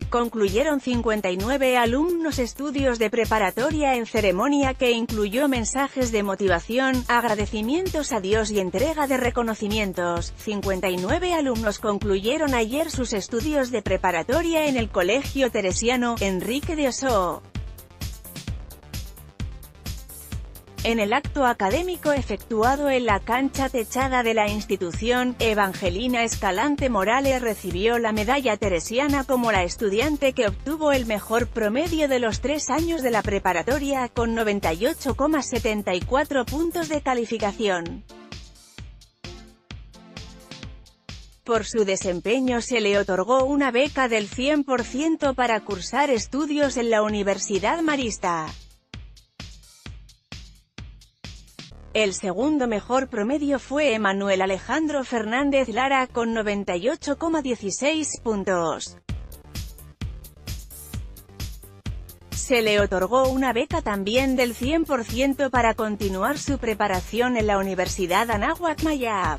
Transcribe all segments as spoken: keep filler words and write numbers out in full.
Concluyeron cincuenta y nueve alumnos estudios de preparatoria en ceremonia que incluyó mensajes de motivación, agradecimientos a Dios y entrega de reconocimientos. cincuenta y nueve alumnos concluyeron ayer sus estudios de preparatoria en el Colegio Teresiano Enrique de Ossó. En el acto académico efectuado en la cancha techada de la institución, Evangelina Escalante Morales recibió la medalla teresiana como la estudiante que obtuvo el mejor promedio de los tres años de la preparatoria, con noventa y ocho coma setenta y cuatro puntos de calificación. Por su desempeño se le otorgó una beca del cien por ciento para cursar estudios en la Universidad Marista. El segundo mejor promedio fue Emanuel Alejandro Fernández Lara, con noventa y ocho coma dieciséis puntos. Se le otorgó una beca también del cien por ciento para continuar su preparación en la Universidad Anáhuac Mayab.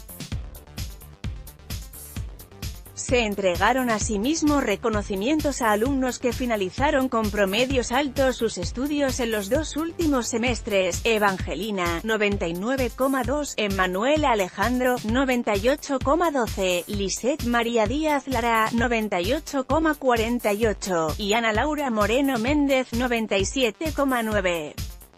Se entregaron asimismo reconocimientos a alumnos que finalizaron con promedios altos sus estudios en los dos últimos semestres: Evangelina, noventa y nueve coma dos, Emanuel Alejandro, noventa y ocho coma doce, Lisette María Díaz Lara, noventa y ocho coma cuarenta y ocho, y Ana Laura Moreno Méndez, noventa y siete coma nueve.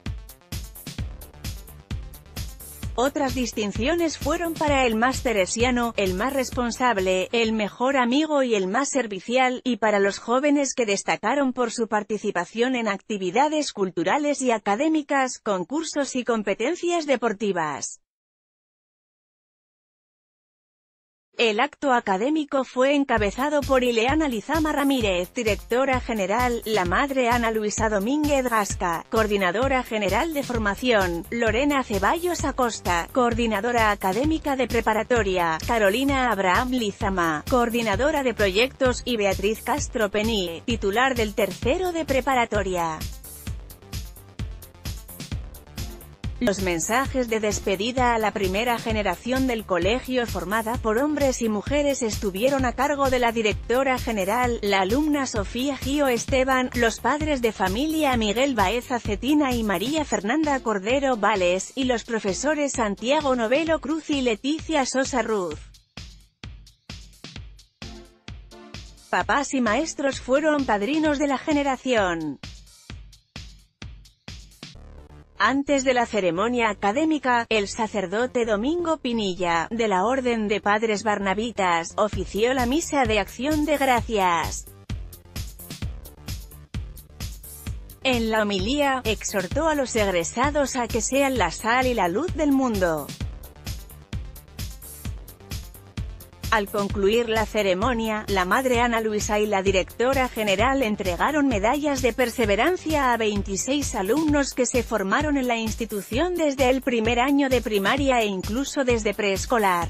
Otras distinciones fueron para el más teresiano, el más responsable, el mejor amigo y el más servicial, y para los jóvenes que destacaron por su participación en actividades culturales y académicas, concursos y competencias deportivas. El acto académico fue encabezado por Ileana Lizama Ramírez, directora general, la madre Ana Luisa Domínguez Gasca, coordinadora general de formación, Lorena Ceballos Acosta, coordinadora académica de preparatoria, Carolina Abraham Lizama, coordinadora de proyectos, y Beatriz Castro Pení, titular del tercero de preparatoria. Los mensajes de despedida a la primera generación del colegio, formada por hombres y mujeres, estuvieron a cargo de la directora general, la alumna Sofía Gio Esteban, los padres de familia Miguel Baeza Cetina y María Fernanda Cordero Vales, y los profesores Santiago Novelo Cruz y Leticia Sosa Ruz. Papás y maestros fueron padrinos de la generación. Antes de la ceremonia académica, el sacerdote Domingo Pinilla, de la Orden de Padres Barnabitas, ofició la misa de acción de gracias. En la homilía, exhortó a los egresados a que sean la sal y la luz del mundo. Al concluir la ceremonia, la madre Ana Luisa y la directora general entregaron medallas de perseverancia a veintiséis alumnos que se formaron en la institución desde el primer año de primaria e incluso desde preescolar.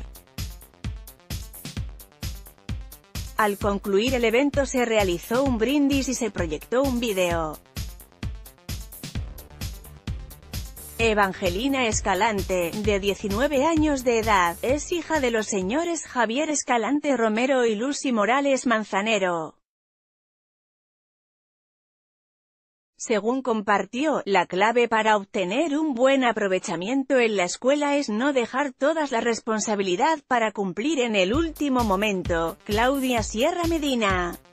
Al concluir el evento se realizó un brindis y se proyectó un vídeo. Evangelina Escalante, de diecinueve años de edad, es hija de los señores Javier Escalante Romero y Lucy Morales Manzanero. Según compartió, la clave para obtener un buen aprovechamiento en la escuela es no dejar toda la responsabilidad para cumplir en el último momento. Claudia Sierra Medina.